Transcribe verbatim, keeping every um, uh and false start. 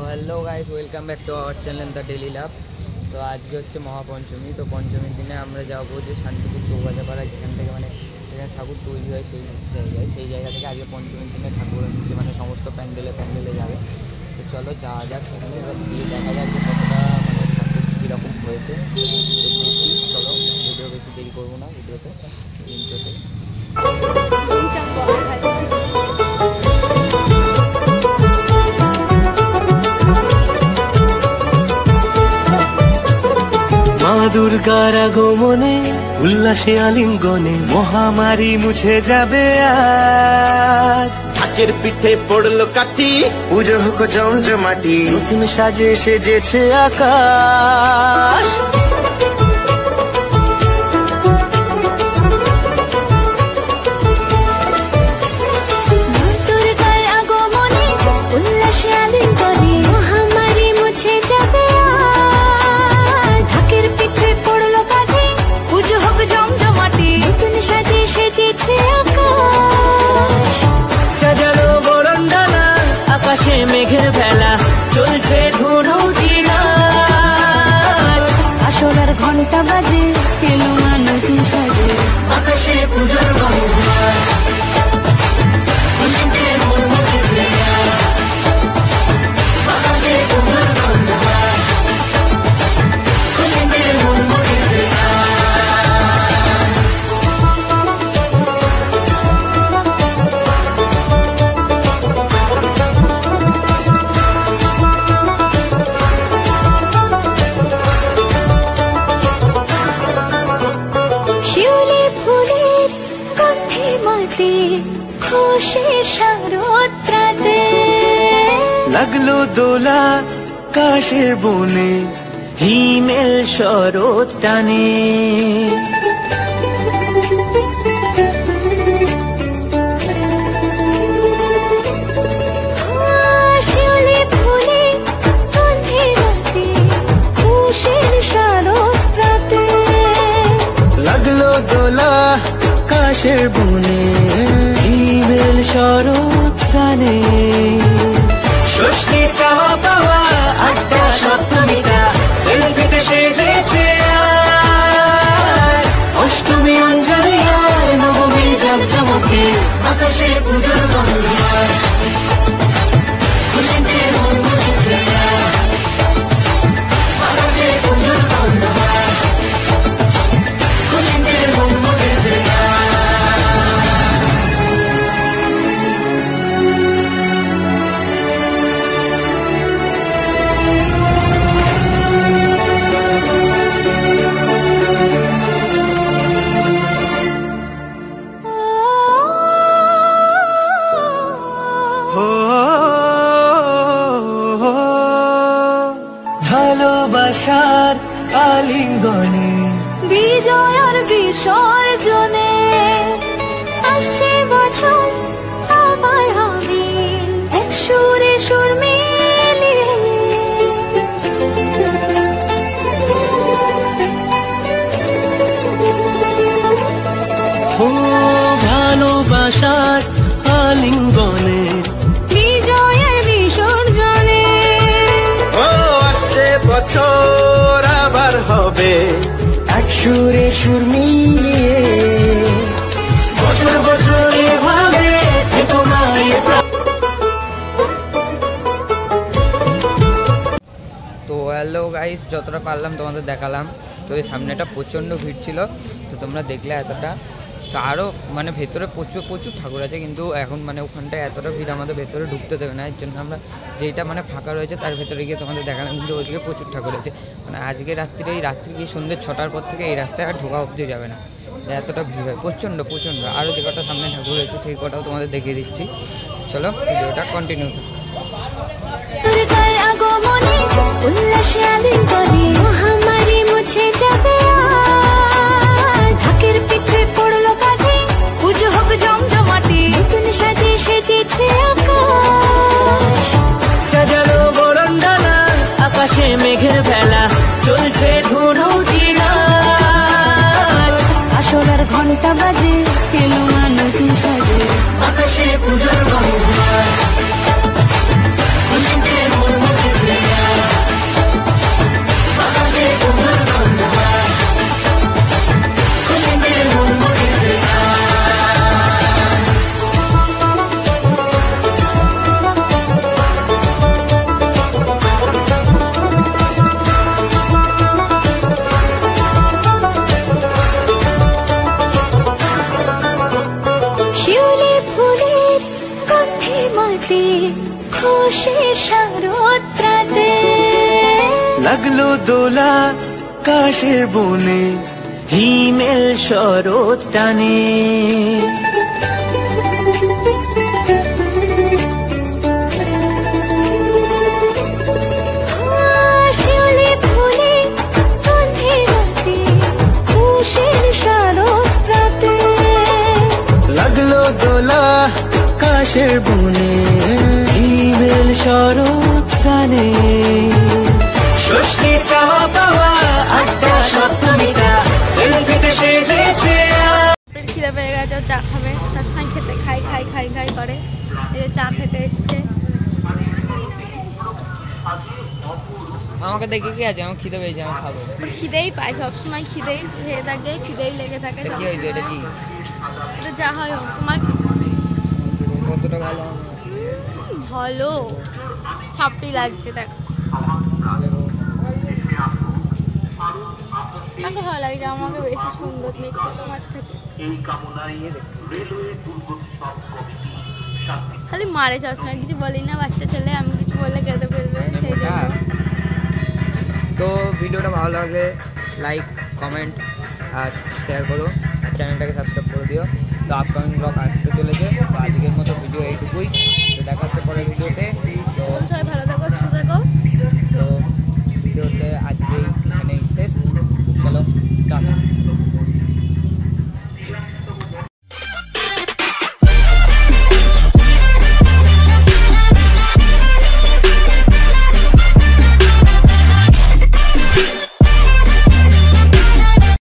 Hello guys welcome back to our channel the daily Labh. तो आज के হচ্ছে মহাপঞ্চমী। তো পঞ্চমীর দিনে আমরা যাবো যে শান্তিপুর চৌবাজাপাড়া, যেখান থেকে মানে যেখানে ঠাকুর তৈরি হয় সেই জায়গায়, সেই জায়গা থেকে আজকে পঞ্চমীর দিনে ঠাকুর হচ্ছে মানে সমস্ত প্যান্ডেলে প্যান্ডেলে যাবে। তো চলো যাওয়া যাক সেখানে, এবার গিয়ে দেখা যাক যে কতটা মানে ঠাকুর কীরকম হয়েছে। তো দেখি, চলো ভিডিও বেশি দেরি করবো না, ভিডিওতে ইন্ট্রোতে মা দুর্গার আগমনে উল্লাসে আলিঙ্গনে মহামারী মুছে যাবে আজ। ঢাকের পিঠে পড়লো কাঠি, পুজো হোক জমজমাটি, নতুন সাজে সেজেছে আকাশ। আকাশে মেঘের বেলা চলছে ধুনু জিনার, আসলার ঘন্টা বাজে এলো না নতুন সাজে, আকাশে পুজোর বন্ধন খুশিতে মন মুছেছে, আকাশে পুজোর বন্ধন খুশিতে মন মুছেছে। লাগলো দোলা কাশের বনে, হিমেল শরৎ টানে, লাগলো দোলা কাশের বনে, হিমেল শরৎ টানে, ষষ্ঠী চাওয়া পাওয়া আড্ডা সপ্তমীটা সেলফিতে সেজেছে আজ, অষ্টমী অঞ্জলি আর নবমী জমজমকে আকাশে পুজোর বন্ধন খুশিতে মন মুছেছে, আকাশে পুজোর বন্ধন খুশিতে মন মুছেছে। ভালোবাসার আলিঙ্গনে বিজয় আর বিসর্জনে আসছে বছর আবার হবে এক সুরে সুর মিলিয়ে, ও ভালোবাসার আলিঙ্গনে বিজয় আর বিসর্জনে, ও আসছে বছর আবার হবে এক সুরে সুর মিলিয়ে, বছর বছর এভাবে তো হ্যালো গাইস, যতটা পারলাম তোমাদের দেখালাম। তো এই সামনেটা প্রচণ্ড ভিড় ছিল, তো তোমরা দেখলে এতটা। তো আরও মানে ভেতরে প্রচুর প্রচুর ঠাকুর আছে, কিন্তু এখন মানে ওখানটায় এতটা ভিড় আমাদের ভেতরে ঢুকতে দেবে না, এর জন্য আমরা যেইটা মানে ফাঁকা রয়েছে তার ভেতরে গিয়ে তোমাদের দেখালাম। কিন্তু ওইদিকে প্রচুর ঠাকুর আছে, মানে আজকে রাত্রিরে এই রাত্রি গিয়ে সন্ধ্যে ছটার পর থেকে এই রাস্তায় আর ঢোকা অবধি যাবে না, এতটা ভিড় হয় প্রচণ্ড প্রচণ্ড। আরও যে কটা সামনে ঠাকুর রয়েছে সেই কটাও তোমাদের দেখিয়ে দিচ্ছি। চলো ভিডিওটা কন্টিনিউ। মহামারী মুছে যাবে ঢাকের পিঠে পড়লো কাঠি, পুজো হোক জমজমাটি, নতুন সাজে সেজেছে আকাশ, সাজানো বরণডালা আকাশে মেঘের বেলা চলছে ধুনু জিনার, আসলার ঘন্টা বাজে এলো না নতুন সাজে, আকাশে পুজোর বন্ধন খুশিতে মন মুছেছে। মাতে খুশি শারদরাতে লাগলো দোলা কাশের বনে হিমেল শরৎ টানে শিউলি ফুলে গন্ধে রাতে খুশির শারদরাতে লাগলো দোলা কাশের বনে হিমেল শরৎ টানে ষষ্ঠী চাওয়া পাওয়া আড্ডা সপ্তমীটা সেলফিতে সেজেছে খিদে পেয়ে গেছে ও চা খাবে সবসময় খেতে খাই খাই খাই খাই করে এই যে চা খেতে এসছে আমাকে দেখে কি আছে? আমার খিদে পেয়েছে, আমি খাবো। আমার খিদেই পায় সবসময় খিদেই খেয়ে থাকে খিদেই লেগে থাকে এটা কি হয়েছে? এটা কি এটা যা হয় হোক তোমার কতটা ভালো? ভালো ছাপড়ি লাগছে দেখ আমাকে ভালো লাগছে আমাকে বেশি সুন্দর দেখতে তোমার থেকে খালি মারে সবসময় কিছু বলি না বাচ্চা ছেলে আমি কিছু বললে কেঁদে ফেলবে সেই জন্য তো ভিডিওটা ভালো লাগলে লাইক কমেন্ট আর শেয়ার করো আর চ্যানেলটাকে সাবস্ক্রাইব করে দিও। তো আপকামিং ব্লগ আসতে চলেছে। তো আজকের মতো